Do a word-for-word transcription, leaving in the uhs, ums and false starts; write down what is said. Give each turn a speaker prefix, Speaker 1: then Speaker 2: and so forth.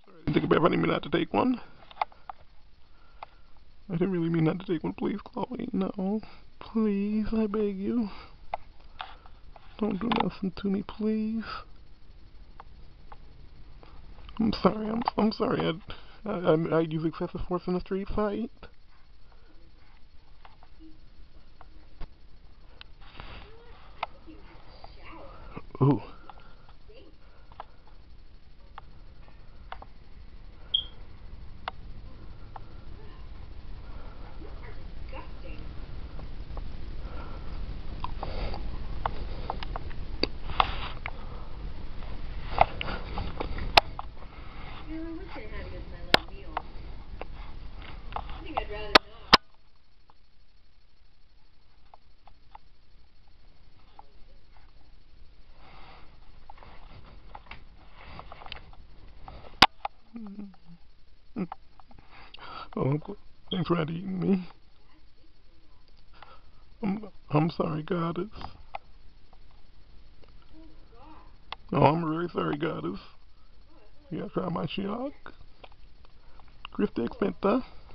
Speaker 1: sorry. I didn't think about it. I didn't mean not to take one. I didn't really mean not to take one. Please, Chloe. No. Please, I beg you. Don't do nothing to me, please. I'm sorry. I'm I'm sorry. I I I use excessive force in a street fight. Ooh. Oh, thanks for not eating me. I'm, I'm sorry, Goddess. Oh, I'm really sorry, Goddess. Yeah, try my shock. Griftex Penta.